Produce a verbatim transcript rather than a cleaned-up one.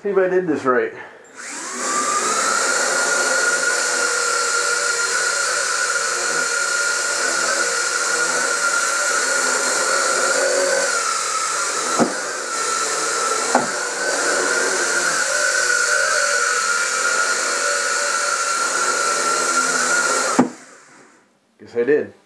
See if I did this right. Guess I did.